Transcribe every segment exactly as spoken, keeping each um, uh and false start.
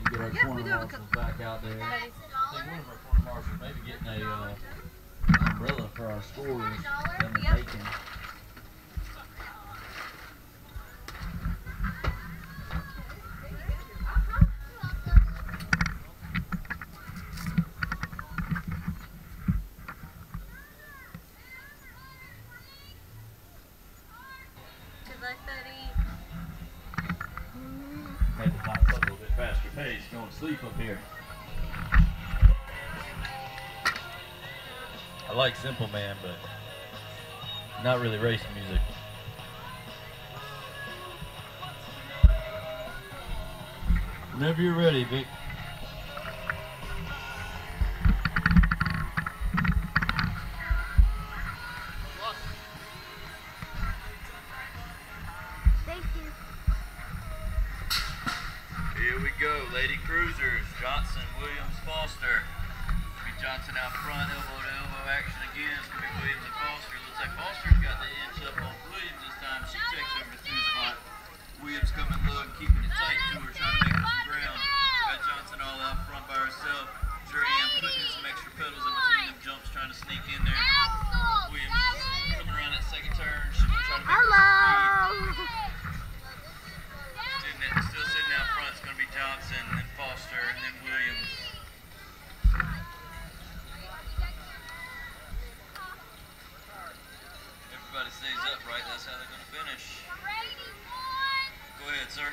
Get our corner marshals back out there. I think one of our corner marshals maybe getting a uh, umbrella for our scores and the bacon. Made the clock a little bit faster pace, going to sleep up here. I like Simple Man, but not really race music. Whenever you're ready, Vic. Here we go, Lady Cruisers, Johnson, Williams, Foster. It's gonna be Johnson out front, elbow to elbow action again. It's gonna be Williams and Foster. Looks like Foster's got the inch up on Williams this time. She takes over the two spot. Williams coming low and keeping it tight to her, trying to make up some ground. Got Johnson all out front by herself. Dram putting in some extra pedals in between them jumps, trying to sneak in there. Williams coming around that second turn. She's gonna try to make up some speed. Still sitting out front, it's going to be Johnson, then Foster, and then Williams. Everybody stays upright, that's how they're going to finish. Go ahead, sir.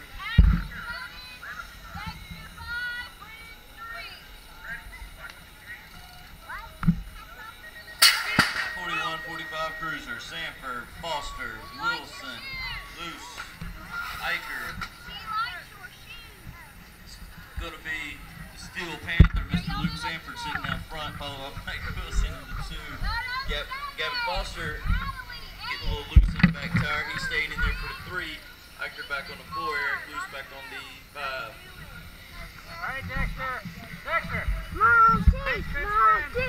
forty-one forty-five Cruiser, Sanford, Foster, Wilson, Luce, Eicher. Going to be the Steel Panther, Mister Luke Sanford sitting out front, followed by Mike Wilson in the two. Gab Gavin Foster getting a little loose on the back tire. He stayed in there for the three. Hector back on the four, Eric Luce back on the five. All right, Dexter. Dexter. Monty. Monty.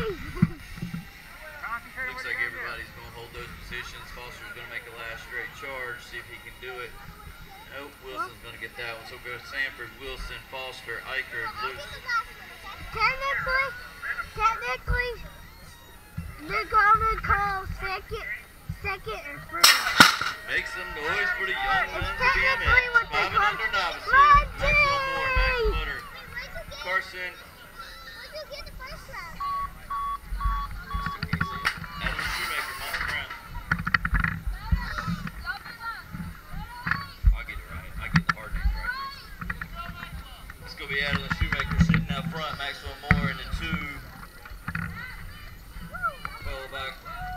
Looks like everybody's going to hold those positions. Foster's going to make a last straight charge, see if he can do it. Nope, Wilson's going to get that one. So go Sanford, Wilson, Foster, Eicher, Luce. Technically, technically, they're going to call second, second and first. Make some noise for the young men of the B M X. Five and under novices. Monty! Maxwell Moore, Max Mutter, Carson. Adam Shoemaker, Monty Brown. It's going to be Adeline Shoemaker sitting out front, Maxwell Moore in the two. Followed by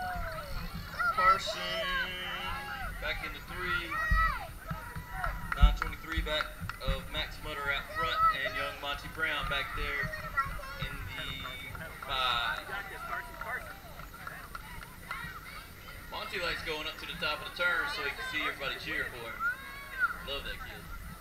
Carson back in the three. nine twenty-three back of Max Mutter out front, and young Monty Brown back there in the five. Monty likes going up to the top of the turn so he can see everybody cheer for him. Love that kid.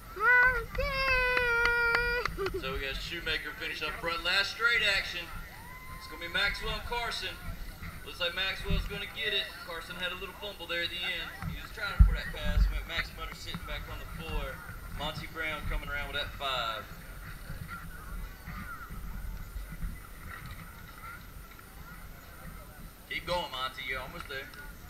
So we got Shoemaker finish up front. Last straight action. It's going to be Maxwell and Carson. Looks like Maxwell's going to get it. Carson had a little fumble there at the end. He was trying for that pass. Max Mutter sitting back on the floor. Monty Brown coming around with that five. Keep going, Monty. You're almost there.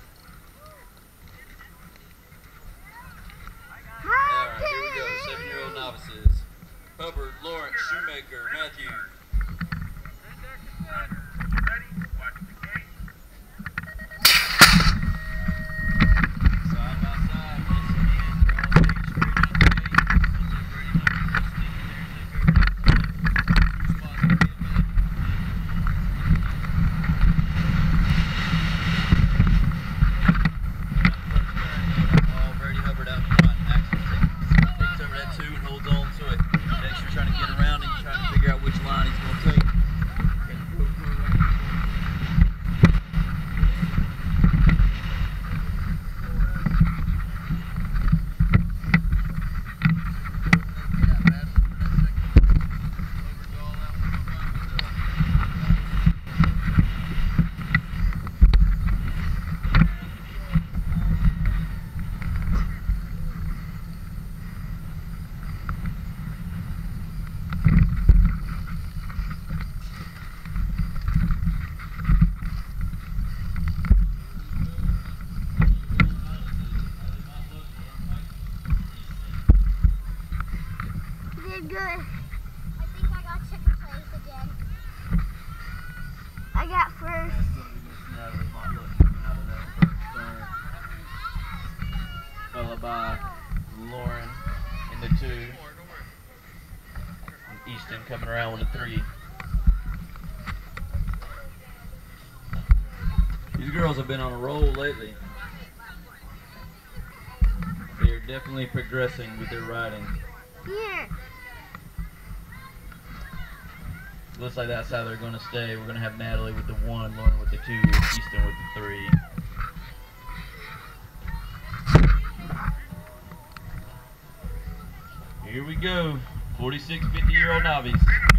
Alright, here we go. Seven-year-old novices. Hubbard, Lawrence, Shoemaker, Matthew. Side by side, once again, they're all staying straight up the gate. Looks like Brady Hubbard will sneak in there and take over that two spots to get back. Oh, Brady Hubbard out front. Axel takes over that two and holds on to it. Dexter trying to get around and trying to figure out which line he's going to take. did good. I think I got second place again. I got first. That's gonna be Miss Natalie Motley coming out of that first turn. Followed by Lauren in the two. And Easton coming around with a three. These girls have been on a roll lately. They are definitely progressing with their riding. Here. Looks like that's how they're going to stay. We're going to have Natalie with the one, Lauren with the two, Easton with the three. Here we go. forty-six, fifty year old novice.